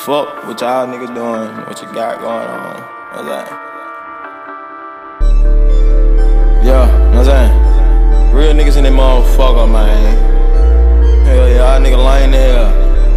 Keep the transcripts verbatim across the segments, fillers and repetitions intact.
Fuck what y'all niggas doing, what you got going on. What's that? Yeah, know what I'm saying? Real niggas in that motherfucker, man. Hell yeah, y'all nigga lame the hell.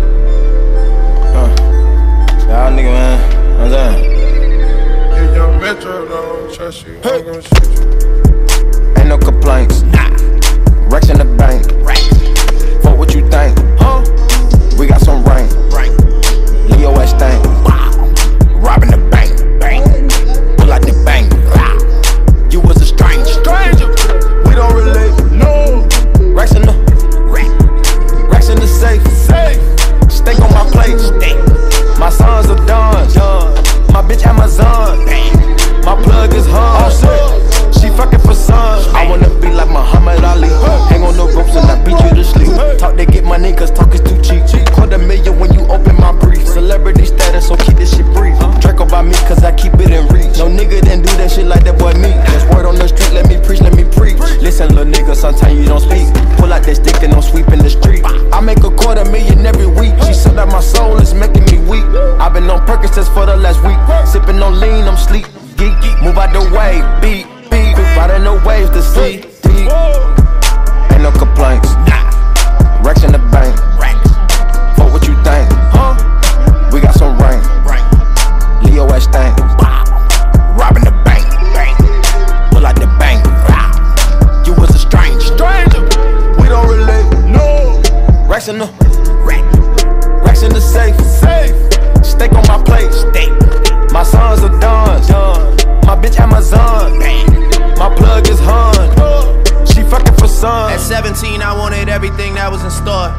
Huh. Y'all nigga, man. Know what I'm saying? If young Metro don't trust you, hey. I'm gonna shoot you. Ain't no complaints. Nah. Racks in the bank. Racks. Fuck what you think. Huh? We got some rain. Rain. Leo S thing. Wow. Robbing the bank. Bang. Pull out the bank. Wow. You was a stranger. Stranger. We don't relate. No. Racks in the. Rack. Racks in the safe. Safe. Steak on my plate. Steak. My sons are done. Done. My bitch Amazon. Bang. My plug is hung. She fucking for sons. I wanna be like Muhammad Ali. Hang on the ropes and I beat you to sleep. Talk to get money cause talk is too cheap. Quarter million when you open my brief. Celebrity status, so keep this shit brief. Draco by me cause I keep it in reach. No nigga didn't do that shit like that boy me. There's word on the street, let me preach, let me preach. Listen little nigga, sometimes you don't speak. Pull out that stick and I'm sweeping the street. I make a quarter million every week. She said that my soul is making me weak. I've been on Percocets for the last week. Sipping on lean, I'm sleep. Geek, move out the way, beat, beat. Riding the waves to see deep. Ain't no complaints. Nah. Racks in the bank. Racks. Fuck what you think. Huh? We got some rain. Rain. Leo S thing. Wow. Robbing the bank. Bang. Pull out the bank. Wow. You was a stranger. Stranger. We don't relate. No. Racks in the. Rack. Racks in the safe. Safe. Steak on my plate. Steak. My sons are done. Done. My bitch Amazon. Bang. My plug is hung. She fucking for sons. At seventeen, I wanted everything that was in store.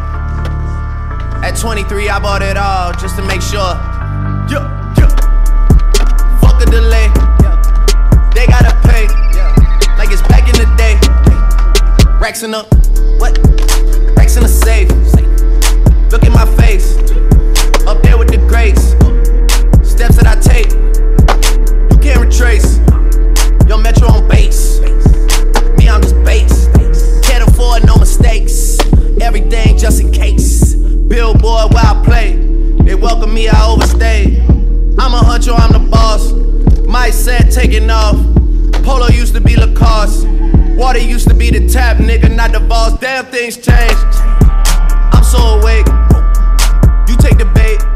At twenty-three, I bought it all just to make sure. Yeah, yeah. Fuck a delay. They gotta pay. Like it's back in the day. Racks in the what? Racks in the safe. Look at my face. Up there with the grace. Steps that I take. You can't retrace. Yo, Metro on base. Me, I'm just base. Can't afford no mistakes. Everything just in case. Billboard where I play. They welcome me, I overstay. I'm a huncho, I'm the boss. My set taking off. Polo used to be Lacoste. Water used to be the tap, nigga, not the boss. Damn, things changed. I'm so awake. You take the bait.